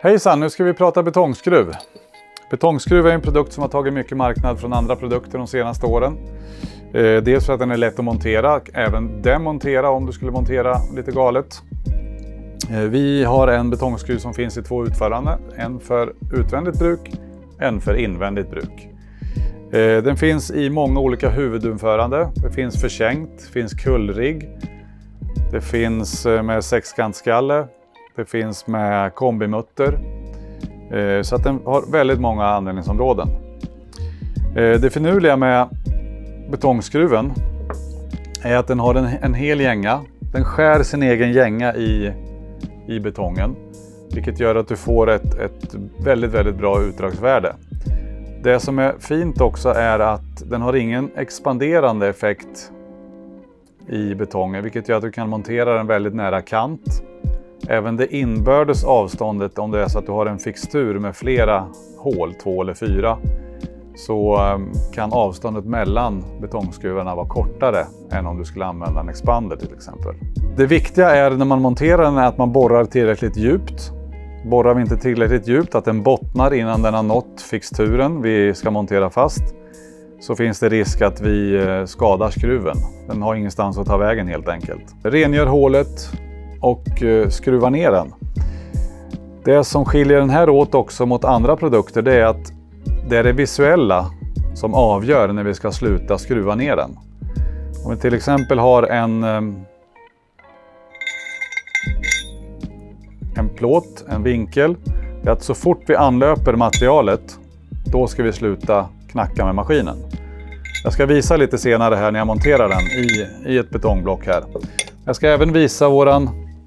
Hejsan, nu ska vi prata betongskruv. Betongskruv är en produkt som har tagit mycket marknad från andra produkter de senaste åren. Dels för att den är lätt att montera, även demontera om du skulle montera lite galet. Vi har en betongskruv som finns i två utförande, en för utvändigt bruk, en för invändigt bruk. Den finns i många olika huvudutförande. Det finns försänkt, det finns kullrigg, det finns med sexkantskalle, det finns med kombimutter. Så att den har väldigt många användningsområden. Det finurliga med betongskruven är att den har en hel gänga. Den skär sin egen gänga i betongen, vilket gör att du får ett väldigt bra utdragsvärde. Det som är fint också är att den har ingen expanderande effekt i betongen, vilket gör att du kan montera den väldigt nära kant. Även det inbördes avståndet, om det är så att du har en fixtur med flera hål, 2 eller 4, så kan avståndet mellan betongskruvarna vara kortare än om du skulle använda en expander till exempel. Det viktiga är när man monterar den är att man borrar tillräckligt djupt. Borrar vi inte tillräckligt djupt, att den bottnar innan den har nått fixturen vi ska montera fast, så finns det risk att vi skadar skruven. Den har ingenstans att ta vägen helt enkelt. Rengör hålet och skruva ner den. Det som skiljer den här åt också mot andra produkter, det är att det är det visuella som avgör när vi ska sluta skruva ner den. Om vi till exempel har en plåt, en vinkel, det är att så fort vi anlöper materialet, då ska vi sluta knacka med maskinen. Jag ska visa lite senare här när jag monterar den i ett betongblock här. Jag ska även visa våran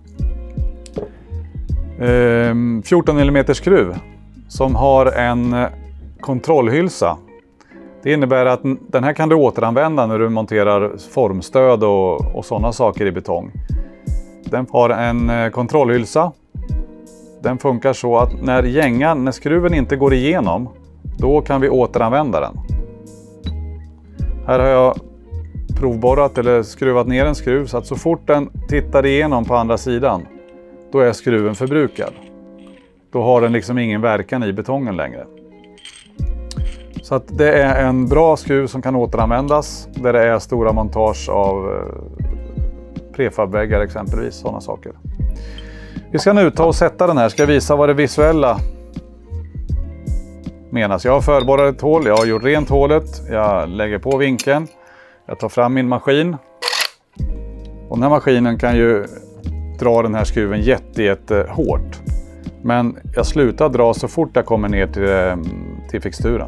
14 mm skruv som har en kontrollhylsa. Det innebär att den här kan du återanvända när du monterar formstöd och sådana saker i betong. Den har en kontrollhylsa. Den funkar så att när skruven inte går igenom, då kan vi återanvända den. Här har jag provborrat eller skruvat ner en skruv så att så fort den tittar igenom på andra sidan, då är skruven förbrukad. Då har den liksom ingen verkan i betongen längre. Så att det är en bra skruv som kan återanvändas där det är stora montage av prefabväggar exempelvis, sådana saker. Vi ska nu ta och sätta den här, ska visa vad det visuella menas. Jag har förborrat ett hål, jag har gjort rent hålet, jag lägger på vinkeln, jag tar fram min maskin. Och den här maskinen kan ju dra den här skruven jätte hårt. Men jag slutar dra så fort jag kommer ner till fixturen.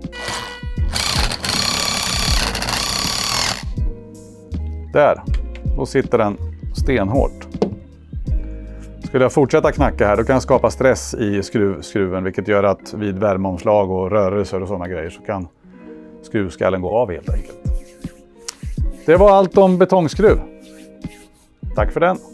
Där, då sitter den stenhårt. Skulle jag fortsätta knacka här, då kan jag skapa stress i skruven, vilket gör att vid värmeomslag och rörelser och sådana grejer så kan skruvskallen gå av helt enkelt. Det var allt om betongskruv. Tack för den!